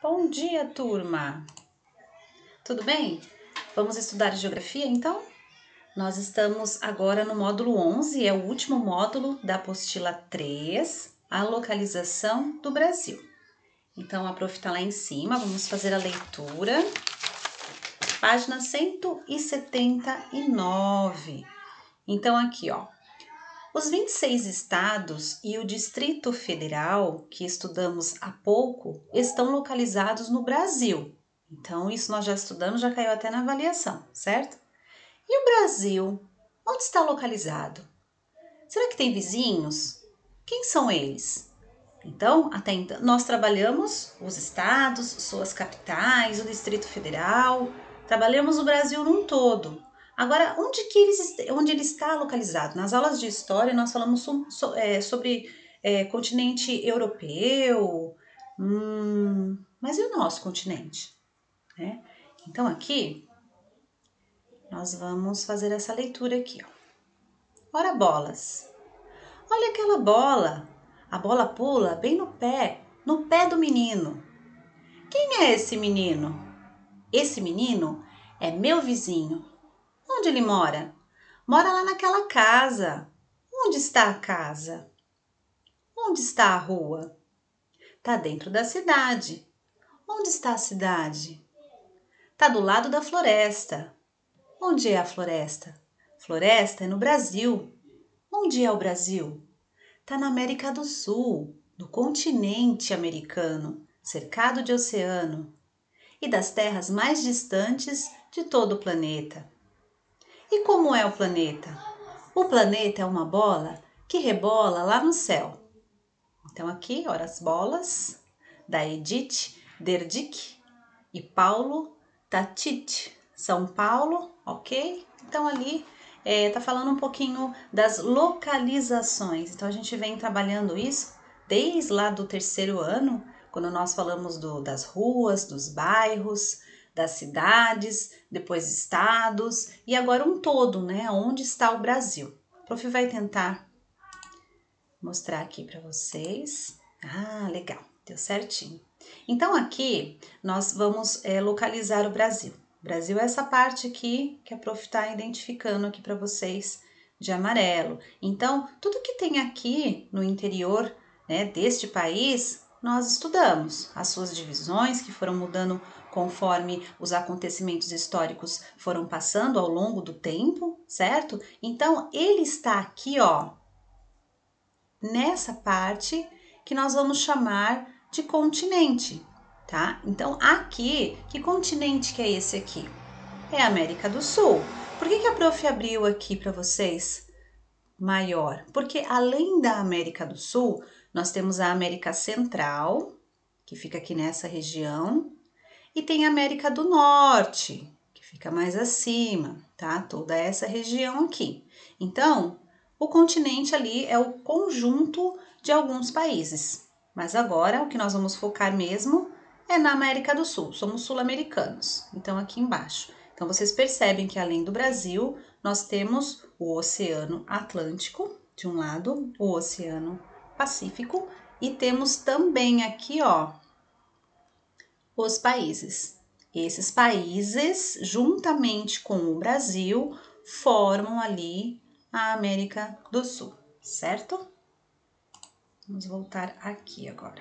Bom dia, turma! Tudo bem? Vamos estudar geografia, então? Nós estamos agora no módulo 11, é o último módulo da apostila 3, a localização do Brasil. Então, a prof está lá em cima, vamos fazer a leitura. Página 179. Então, aqui, ó. Os 26 estados e o Distrito Federal, que estudamos há pouco, estão localizados no Brasil. Então, isso nós já estudamos, já caiu até na avaliação, certo? E o Brasil, onde está localizado? Será que tem vizinhos? Quem são eles? Então, até então, nós trabalhamos os estados, suas capitais, o Distrito Federal, trabalhamos o Brasil num todo. Agora, onde ele está localizado? Nas aulas de história, nós falamos sobre continente europeu, mas e o nosso continente? Né? Então, aqui, nós vamos fazer essa leitura aqui. Ó. Ora bolas! Olha aquela bola! A bola pula bem no pé do menino. Quem é esse menino? Esse menino é meu vizinho. Onde ele mora? Mora lá naquela casa. Onde está a casa? Onde está a rua? Está dentro da cidade. Onde está a cidade? Está do lado da floresta. Onde é a floresta? Floresta é no Brasil. Onde é o Brasil? Está na América do Sul, no continente americano, cercado de oceano, e das terras mais distantes de todo o planeta. E como é o planeta? O planeta é uma bola que rebola lá no céu. Então aqui, ora as bolas, da Edith Derdick e Paulo Tatit, São Paulo, ok? Então ali tá falando um pouquinho das localizações. Então a gente vem trabalhando isso desde lá do 3º ano, quando nós falamos das ruas, dos bairros, das cidades, depois estados e agora um todo, né? Onde está o Brasil? O prof vai tentar mostrar aqui para vocês. Ah, legal, deu certinho. Então aqui nós vamos localizar o Brasil. O Brasil é essa parte aqui que a prof está identificando aqui para vocês de amarelo. Então, tudo que tem aqui no interior, né, deste país, nós estudamos as suas divisões que foram mudando conforme os acontecimentos históricos foram passando ao longo do tempo, certo? Então, ele está aqui, ó, nessa parte que nós vamos chamar de continente, tá? Então, aqui, que continente que é esse aqui? É a América do Sul. Por que a prof abriu aqui para vocês maior? Porque além da América do Sul, nós temos a América Central, que fica aqui nessa região, e tem a América do Norte, que fica mais acima, tá? Toda essa região aqui. Então, o continente ali é o conjunto de alguns países. Mas agora, o que nós vamos focar mesmo é na América do Sul. Somos sul-americanos. Então, aqui embaixo. Então, vocês percebem que além do Brasil, nós temos o Oceano Atlântico, de um lado, o Oceano Pacífico, e temos também aqui, ó, os países. Esses países, juntamente com o Brasil, formam ali a América do Sul, certo? Vamos voltar aqui agora.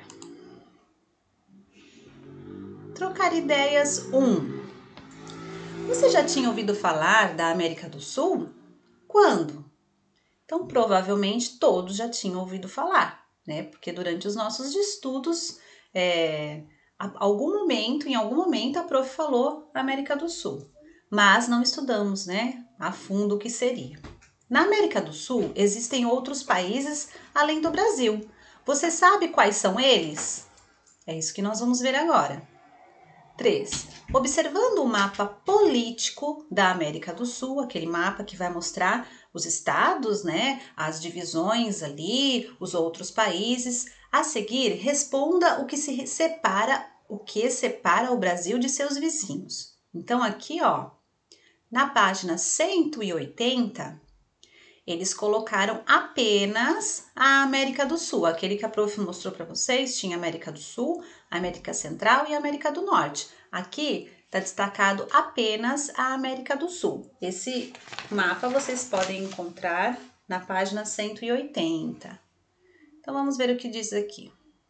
Trocar ideias 1. Você já tinha ouvido falar da América do Sul? Quando? Então, provavelmente todos já tinham ouvido falar, né? Porque durante os nossos estudos, em algum momento a prof falou América do Sul, mas não estudamos, né, a fundo o que seria. Na América do Sul existem outros países além do Brasil. Você sabe quais são eles? É isso que nós vamos ver agora. 3. Observando o mapa político da América do Sul, aquele mapa que vai mostrar os estados, né, as divisões ali, os outros países. A seguir, responda o que separa o Brasil de seus vizinhos. Então, aqui, ó, na página 180, eles colocaram apenas a América do Sul. Aquele que a prof mostrou para vocês tinha América do Sul, América Central e América do Norte. Aqui está destacado apenas a América do Sul. Esse mapa vocês podem encontrar na página 180. Então, vamos ver o que diz aqui.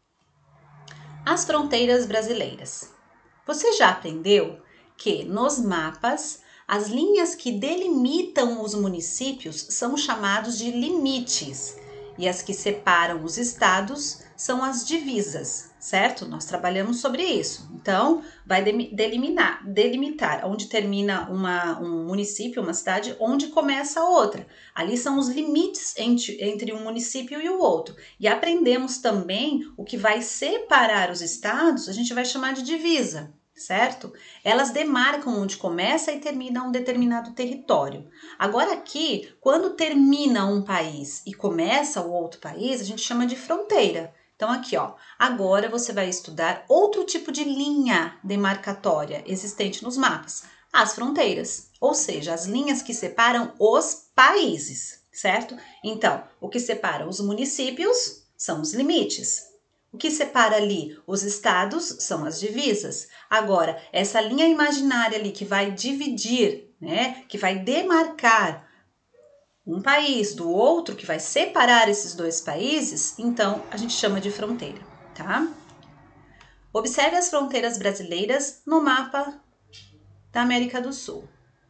As fronteiras brasileiras. Você já aprendeu que nos mapas, as linhas que delimitam os municípios são chamados de limites e as que separam os estados são as divisas, certo? Nós trabalhamos sobre isso. Então, vai delimitar onde termina um município, uma cidade, onde começa a outra. Ali são os limites entre um município e o outro. E aprendemos também o que vai separar os estados, a gente vai chamar de divisa, certo? Elas demarcam onde começa e termina um determinado território. Agora aqui, quando termina um país e começa o outro país, a gente chama de fronteira. Então aqui, ó, agora você vai estudar outro tipo de linha demarcatória existente nos mapas, as fronteiras, ou seja, as linhas que separam os países, certo? Então, o que separa os municípios são os limites. O que separa ali os estados são as divisas. Agora, essa linha imaginária ali que vai dividir, né, que vai demarcar um país do outro, que vai separar esses dois países, então a gente chama de fronteira, tá? Observe as fronteiras brasileiras no mapa da América do Sul.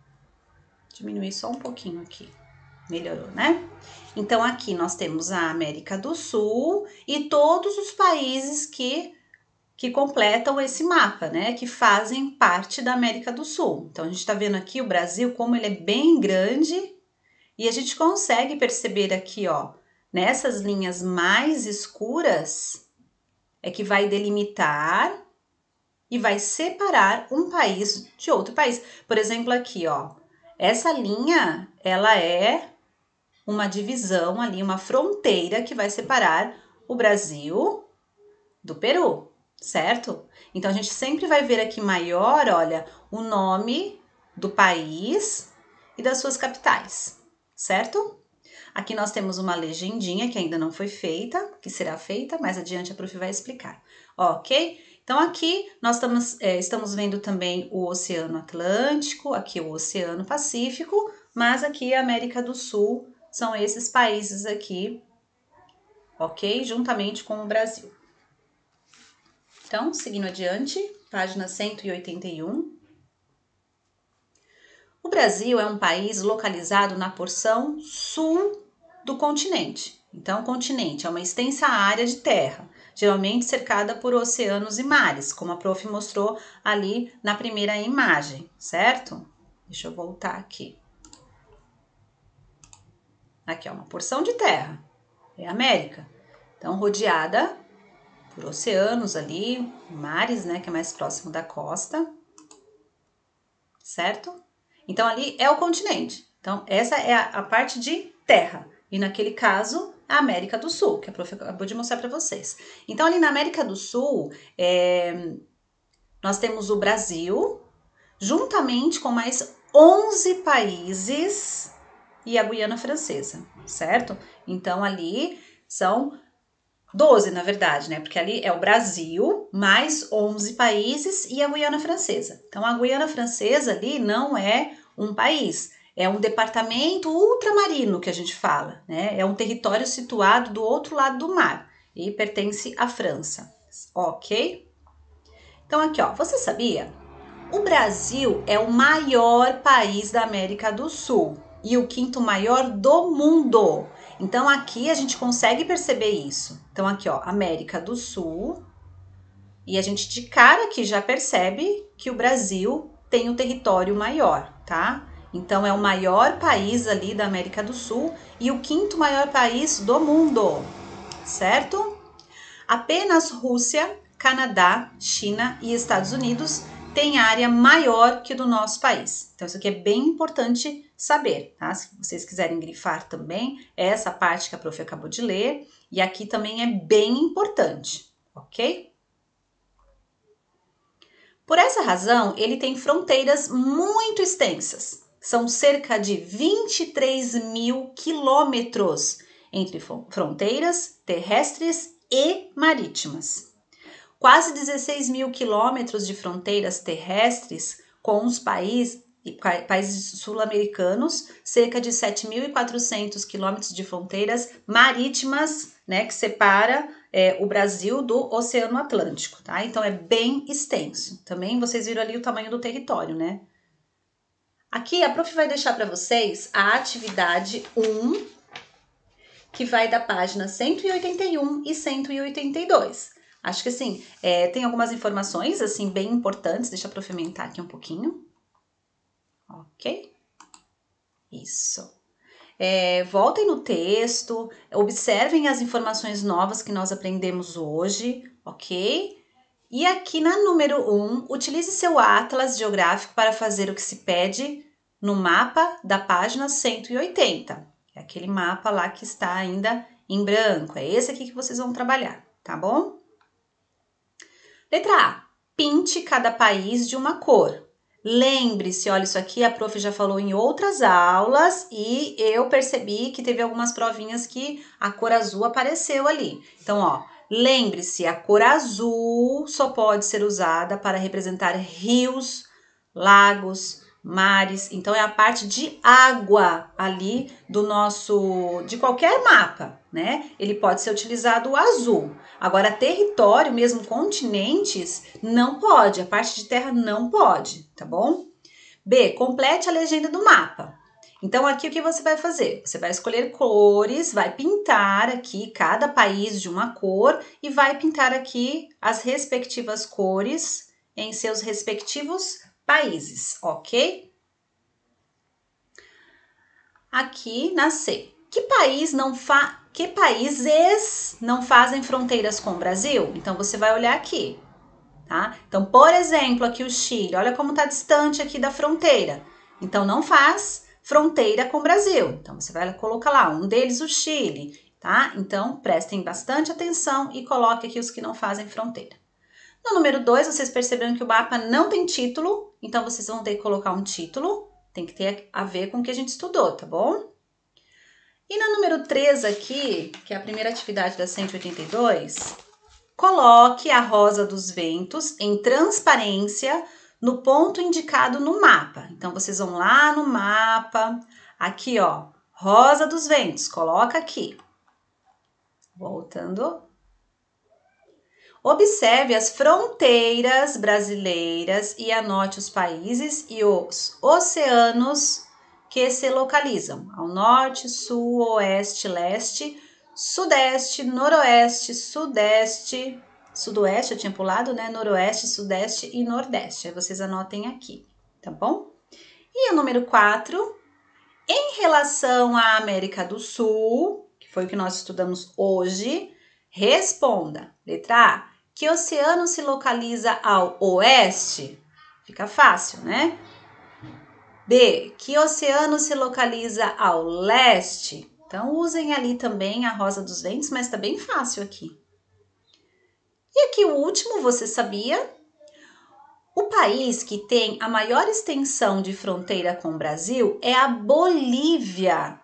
Diminuir só um pouquinho aqui. Melhorou, né? Então, aqui nós temos a América do Sul e todos os países que completam esse mapa, né? Que fazem parte da América do Sul. Então, a gente está vendo aqui o Brasil, como ele é bem grande, e a gente consegue perceber aqui, ó, nessas linhas mais escuras, é que vai delimitar e vai separar um país de outro país. Por exemplo, aqui, ó, essa linha, ela é uma divisão ali, uma fronteira que vai separar o Brasil do Peru, certo? Então, a gente sempre vai ver aqui maior, olha, o nome do país e das suas capitais, certo? Aqui nós temos uma legendinha que ainda não foi feita, que será feita, mais adiante a prof vai explicar, ok? Então, aqui nós estamos vendo também o Oceano Atlântico, aqui o Oceano Pacífico, mas aqui a América do Sul são esses países aqui, ok? Juntamente com o Brasil. Então, seguindo adiante, página 181. O Brasil é um país localizado na porção sul do continente. Então, o continente é uma extensa área de terra, geralmente cercada por oceanos e mares, como a prof mostrou ali na primeira imagem, certo? Deixa eu voltar aqui. Aqui é uma porção de terra, é a América. Então, rodeada por oceanos ali, mares, né, que é mais próximo da costa, certo? Então, ali é o continente. Então, essa é a parte de terra. E naquele caso, a América do Sul, que a prof acabou de mostrar para vocês. Então, ali na América do Sul, nós temos o Brasil, juntamente com mais 11 países e a Guiana Francesa, certo? Então, ali são 12, na verdade, né? Porque ali é o Brasil, mais 11 países e a Guiana Francesa. Então, a Guiana Francesa ali não é um país, é um departamento ultramarino que a gente fala, né? É um território situado do outro lado do mar e pertence à França, ok? Então, aqui, ó, você sabia? O Brasil é o maior país da América do Sul e o quinto maior do mundo. Então, aqui a gente consegue perceber isso. Então, aqui, ó, América do Sul. E a gente de cara aqui já percebe que o Brasil tem o território maior, tá? Então, é o maior país ali da América do Sul e o quinto maior país do mundo, certo? Apenas Rússia, Canadá, China e Estados Unidos têm área maior que do nosso país. Então, isso aqui é bem importante saber, tá? Se vocês quiserem grifar também, é essa parte que a prof acabou de ler, e aqui também é bem importante, ok? Por essa razão, ele tem fronteiras muito extensas. São cerca de 23 mil quilômetros entre fronteiras terrestres e marítimas. quase 16 mil quilômetros de fronteiras terrestres com os países sul-americanos, cerca de 7.400 quilômetros de fronteiras marítimas, né, que separa o Brasil do Oceano Atlântico, tá? Então, é bem extenso. Também vocês viram ali o tamanho do território, né? Aqui, a prof vai deixar para vocês a atividade 1, que vai da página 181 e 182. Acho que, assim, tem algumas informações, assim, bem importantes. Deixa eu prof aumentar aqui um pouquinho. Ok? Isso. Voltem no texto, observem as informações novas que nós aprendemos hoje, ok? E aqui na número 1, utilize seu atlas geográfico para fazer o que se pede no mapa da página 180. É aquele mapa lá que está ainda em branco, é esse aqui que vocês vão trabalhar, tá bom? Letra A, pinte cada país de uma cor. Lembre-se, olha, isso aqui a prof já falou em outras aulas e eu percebi que teve algumas provinhas que a cor azul apareceu ali. Então, ó, lembre-se, a cor azul só pode ser usada para representar rios, lagos, mares. Então, é a parte de água ali de qualquer mapa, né? Ele pode ser utilizado o azul. Agora, território, mesmo continentes, não pode. A parte de terra não pode, tá bom? B, complete a legenda do mapa. Então, aqui o que você vai fazer? Você vai escolher cores, vai pintar aqui cada país de uma cor e vai pintar aqui as respectivas cores em seus respectivos países, ok? Aqui na C. Que países não fazem fronteiras com o Brasil? Então, você vai olhar aqui, tá? Então, por exemplo, aqui o Chile, olha como está distante aqui da fronteira. Então, não faz fronteira com o Brasil. Então, você vai colocar lá, um deles o Chile, tá? Então, prestem bastante atenção e coloque aqui os que não fazem fronteira. No número 2, vocês perceberam que o mapa não tem título, então vocês vão ter que colocar um título, tem que ter a ver com o que a gente estudou, tá bom? E no número 3 aqui, que é a primeira atividade da 182, coloque a rosa dos ventos em transparência no ponto indicado no mapa. Então, vocês vão lá no mapa, aqui ó, rosa dos ventos, coloca aqui. Voltando. Observe as fronteiras brasileiras e anote os países e os oceanos que se localizam ao norte, sul, oeste, leste, sudeste, noroeste, sudeste, sudoeste, eu tinha pulado, né? Noroeste, sudeste e nordeste. Aí vocês anotem aqui, tá bom? E o número 4, em relação à América do Sul, que foi o que nós estudamos hoje, responda. Letra A. Que oceano se localiza ao oeste? Fica fácil, né? B. Que oceano se localiza ao leste? Então, usem ali também a rosa dos ventos, mas tá bem fácil aqui. E aqui o último, você sabia? O país que tem a maior extensão de fronteira com o Brasil é a Bolívia,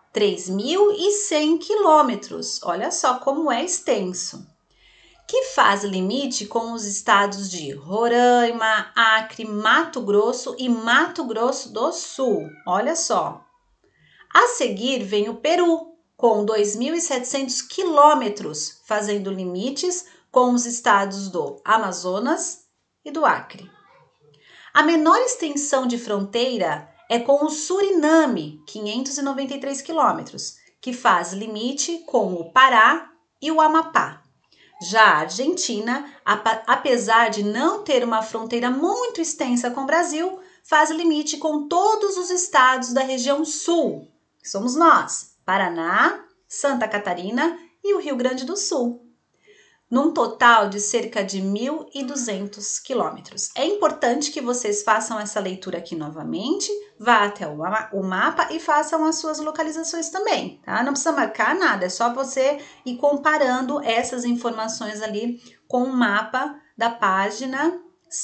3.100 quilômetros. Olha só como é extenso. Que faz limite com os estados de Roraima, Acre, Mato Grosso e Mato Grosso do Sul. Olha só. A seguir vem o Peru, com 2.700 quilômetros, fazendo limites com os estados do Amazonas e do Acre. A menor extensão de fronteira é com o Suriname, 593 quilômetros, que faz limite com o Pará e o Amapá. Já a Argentina, apesar de não ter uma fronteira muito extensa com o Brasil, faz limite com todos os estados da região sul, que somos nós, Paraná, Santa Catarina e o Rio Grande do Sul, num total de cerca de 1.200 quilômetros. É importante que vocês façam essa leitura aqui novamente, vá até o mapa e façam as suas localizações também, tá? Não precisa marcar nada, é só você ir comparando essas informações ali com o mapa da página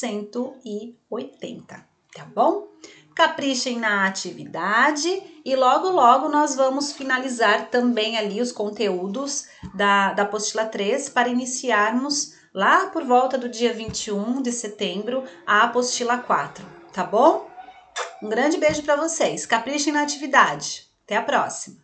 180, tá bom? Caprichem na atividade e logo nós vamos finalizar também ali os conteúdos da apostila 3 para iniciarmos lá por volta do dia 21 de setembro, a apostila 4, tá bom? Um grande beijo para vocês. Caprichem na atividade. Até a próxima!